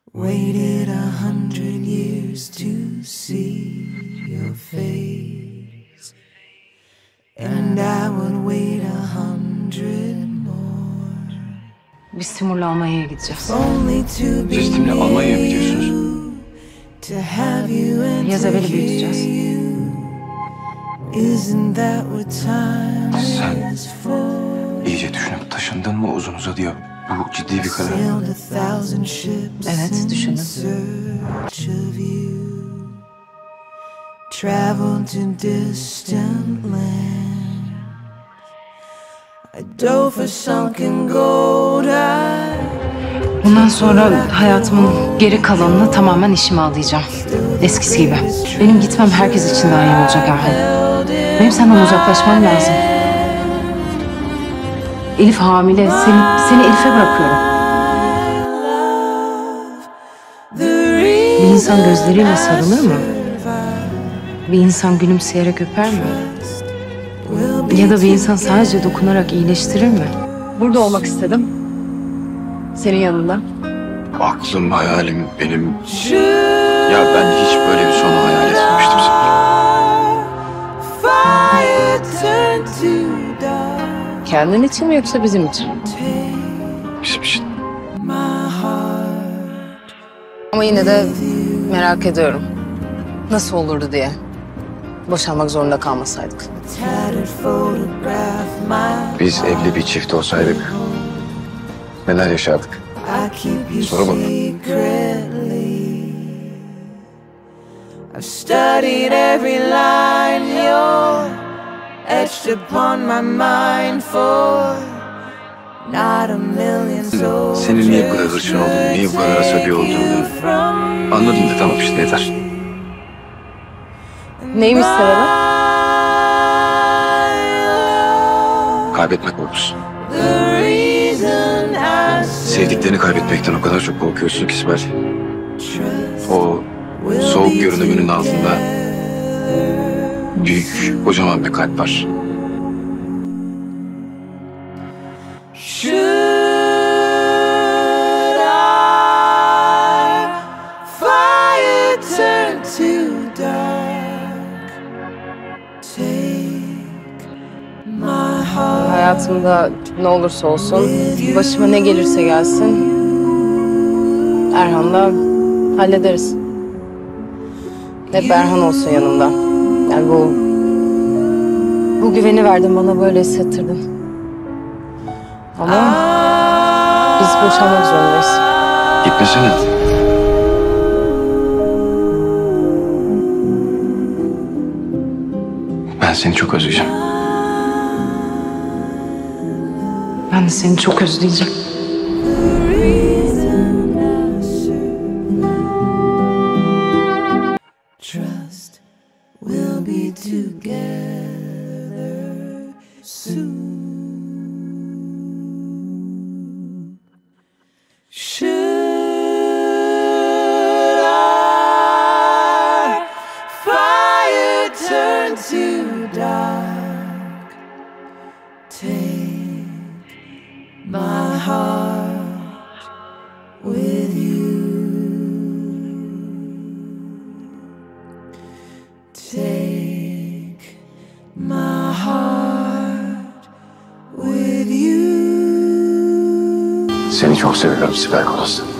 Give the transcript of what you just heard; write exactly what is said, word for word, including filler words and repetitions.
Waited a hundred years to see your face, and I would wait a hundred more. Biz Timur'la Almanya'ya gideceğiz. Only to be Siz Timur'la Almanya'ya mı gidiyorsunuz? to have you and Yaz to evveli hear büyüteceğiz. you. Isn't that what time Sen is for? iyice düşünüp taşındın mı uzun uzadıya? Bu ciddi bir karar. Sailed a thousand ships Evet, in düşündüm. search of you. Traveled to distant lands. I dove for sunken gold. I Bundan sonra hayatımın geri kalanını tamamen işime adayacağım. Eskisi gibi. Benim gitmem herkes için daha iyi olacak Erhan. Benim senden uzaklaşmam lazım. Elif hamile. Seni, seni Elif'e bırakıyorum. Bir insan gözleriyle sarılır mı? Bir insan gülümseyerek öper mi? Ya da bir insan sadece dokunarak iyileştirir mi? Burada olmak istedim. Senin yanında. Aklım, hayalim benim. Ya ben hiç böyle bir sonu hayal etmemiştim Sefer. fire turned to dark. Kendin için mi yoksa bizim için? Bizim için. My heart Ama yine de merak ediyorum. Nasıl olurdu diye. Boşanmak zorunda kalmasaydık. tattered photograph. My Biz evli bir çift olsaydık neler yaşardık? I keep you Sonra bak. secretly. I've studied every line you're etched upon my mind for not a million soldiers. Senin niye bu kadar hırçın olduğunu, niye bu kadar asabi olduğunu anladım da tamam işte yeter. Neymiş sebebi? Kaybetmek korkusu. The reason I Sevdiklerini kaybetmekten o kadar çok korkuyorsun ki Sibel. trust O soğuk görünümünün altında büyük, kocaman bir kalp var. should our fire turn to dark. Take my heart Hayatımda ne olursa olsun, başıma ne gelirse gelsin, Erhan'la hallederiz. Hep Erhan olsun yanımda. Yani bu, bu güveni verdin bana, böyle hissettirdin. Ama biz boşanmak zorundayız. Gitmesene. Ben seni çok özleyeceğim. Ben de seni çok özleyeceğim. trust we'll be together soon. Should our fire turn to dark, take my heart with you. Take my heart with you. Seni çok seviyorum Sibel Kolos.